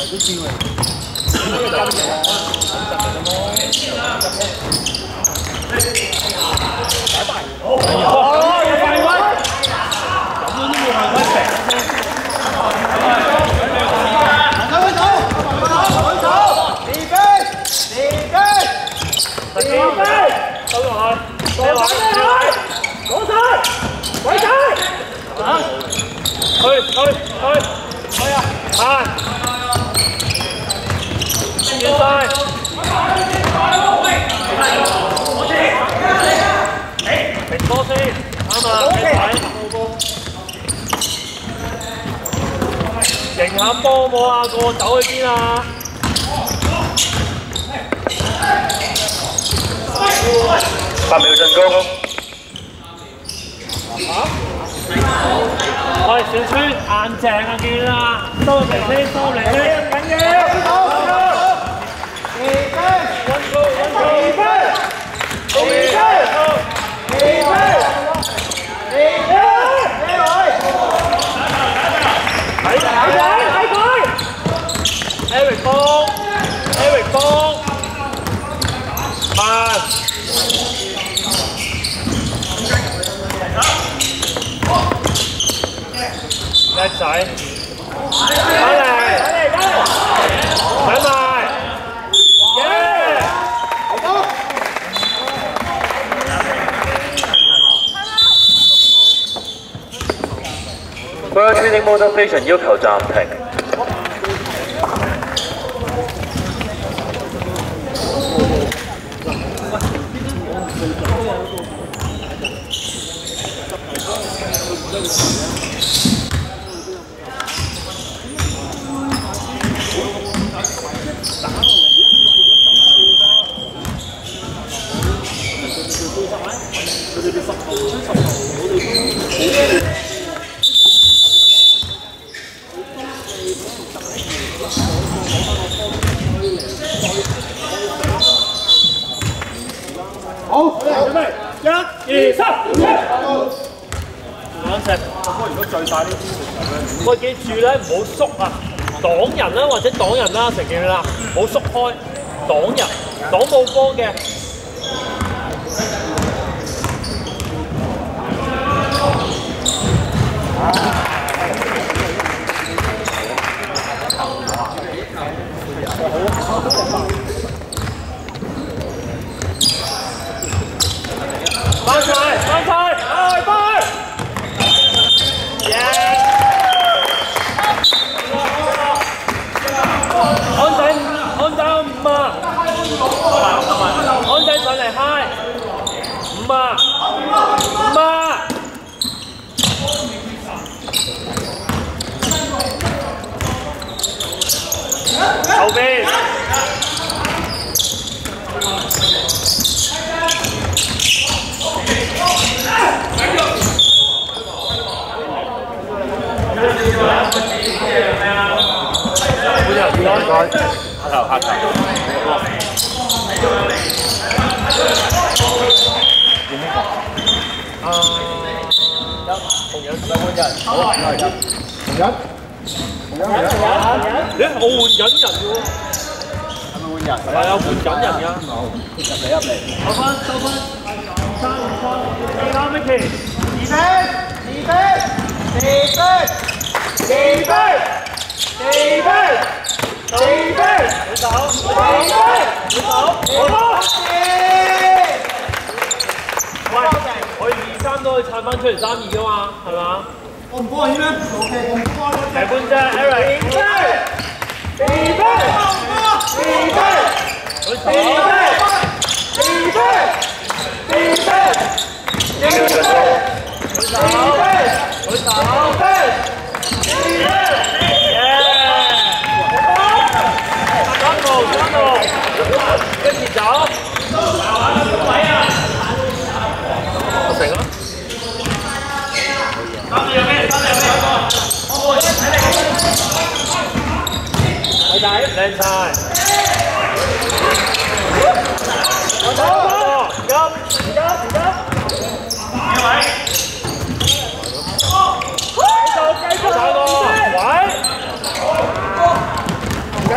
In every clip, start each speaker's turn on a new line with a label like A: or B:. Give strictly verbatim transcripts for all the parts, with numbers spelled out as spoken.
A: 停下波冇啊！個走去邊啊？
B: 八秒進攻。
A: 喂，小川硬淨啊！見啦，收嚟先，收嚟先，緊要！二分，穩住，穩住，二分，二分，二分，二分。 睇睇睇佢 ，Eric 幫 ，Eric 幫，慢，叻仔，翻嚟，睇埋，耶！
B: World Training Motivation 要求暫停。
A: 好，準備，一、二、三，兩隻。如果最快呢啲，喂，記住咧，唔好縮啊，擋人啦，或者擋人啦，成件啦，唔好縮開，擋人，擋冇波嘅。翻晒，翻晒，快快！耶！安仔，安仔五啊！安仔上嚟嗨！五啊！五啊！後邊。 唔該，下頭下頭。啊，同樣兩換人，好，同人，同人，同人，同人。咦，我換緊人喎。係咪換人？係啊，換緊人㗎。入嚟入嚟。收分收分，三五分，四三 Micky， 二分，二分，四分，四分，四分。 四分，你走，四分，你走，好多。喂，我二三都可以撐翻出嚟三二噶嘛，係嘛？我唔幫你咩 ？O K， 我唔幫你。大半啫 ，Eric。四分，四分，四分，四分，四分，四分，四分，佢走，佢走，四分。 跟住走，位啊！我成啦。三二有咩？三二有咩？我我睇你。偉仔，靚晒。我走，急急急！幾位？繼續繼續。打個位。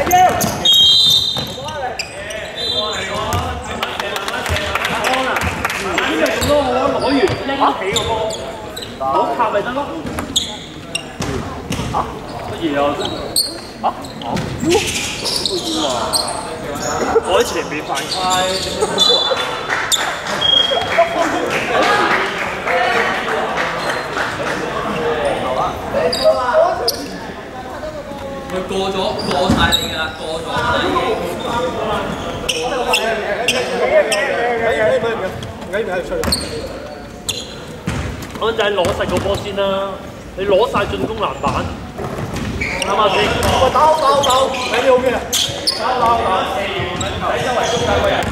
A: 乜嘢啊？啊？哦，腰啊！我喺前面犯規，
C: 佢過咗過晒你㗎啦，過咗啦已經。
A: 安仔攞實個波先啦，你攞晒進攻籃板，啱唔啱先？喂，打好打好打好，你好嘅，打好打好打，喺周圍中間個人。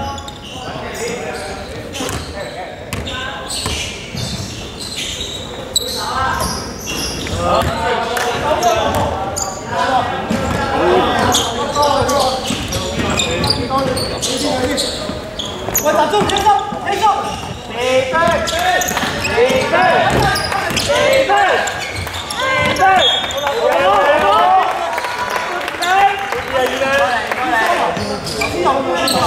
D: 喂，集中，輕鬆，輕鬆，地飛，地飛，地飛，地飛，好啦，好啦，地飛，過嚟，過嚟，先有冇先有？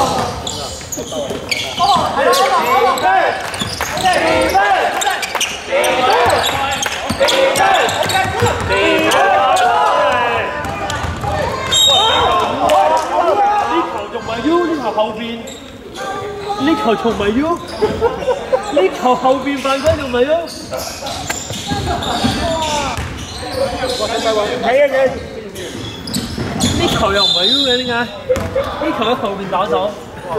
D: 哦，係啦，係啦，地飛，地飛，地飛，地飛，地飛。
A: 後邊呢球仲未喐，呢球後邊犯規仲未喐。睇啊你！呢球又唔係喐嘅點解？呢球喺後邊打手。哇！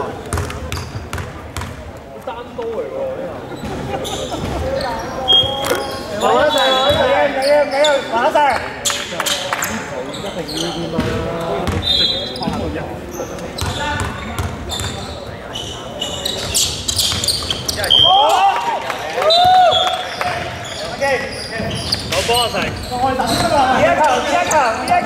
A: 單刀嚟喎呢球。馬上，馬上，唔緊要，唔緊要，馬上。呢球一定要掂啊！直插到人。OK， 攞波啊成。呢一球，呢一球，呢一球。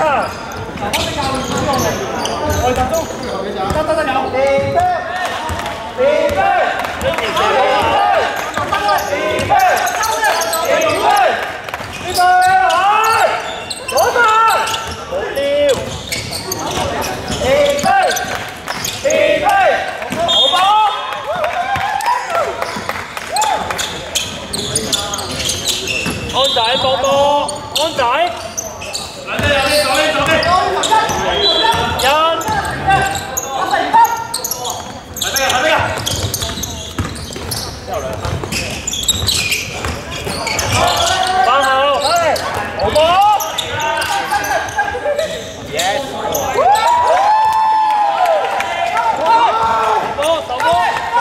A: 我哋集中。得得得有。地飛，地飛，地飛，地飛，地飛，呢個係左手，好撩。地飛，地飛，好波。安仔放波，安仔。有啲有啲，左邊左邊。一。我成功。係咩啊？係咩啊？之後兩分。翻後。係。好波。Yes。波，手波。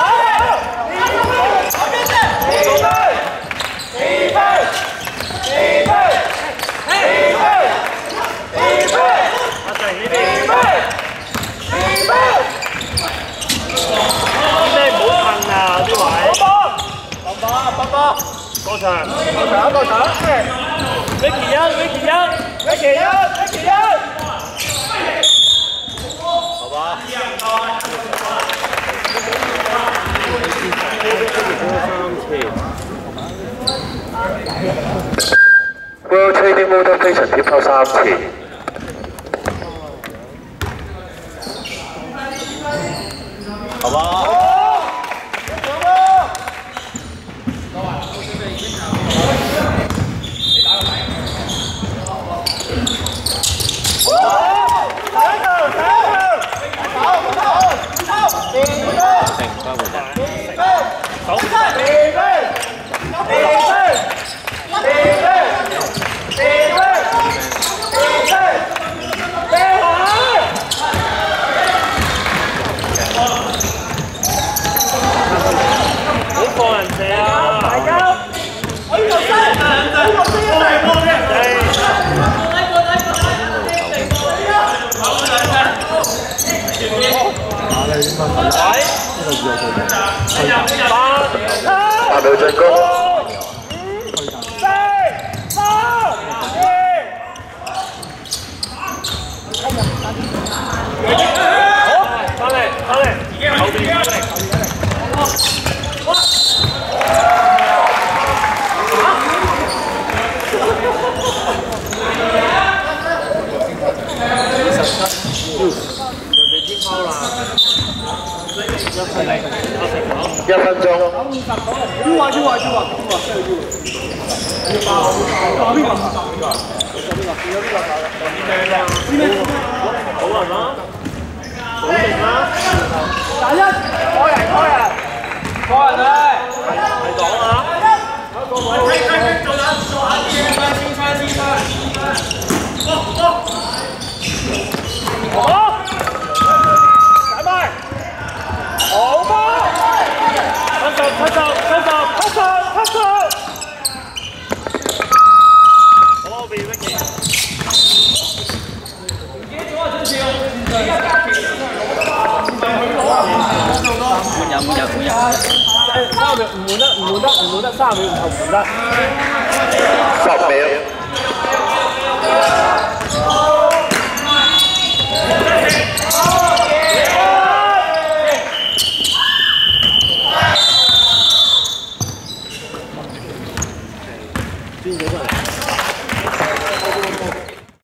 A: 過場，過場，過場 ！Vicky 一 ，Vicky 一 ，Vicky 一 ，Vicky 一，好吧。
B: World Trading Mode 非常貼扣三次。
A: 好吧。
B: 八秒進攻。
A: 翻嚟，翻嚟，後邊翻嚟。
B: 一分鐘。
D: 要啊要啊要啊要啊真係要。要爆。
A: 好人啦，好定啦，
D: 打一，開人開人，開人咧，
A: 係講啊！
D: 睇睇睇，做下做下啲嘢，先翻先翻，好，好，打埋，好波，七十七十七十七十七十，
A: 好，俾 Vicky。
C: 換人換人換人，
A: 三秒唔換得，唔換得，唔換得，三秒後唔換得。
B: 十秒。
A: 邊個出嚟？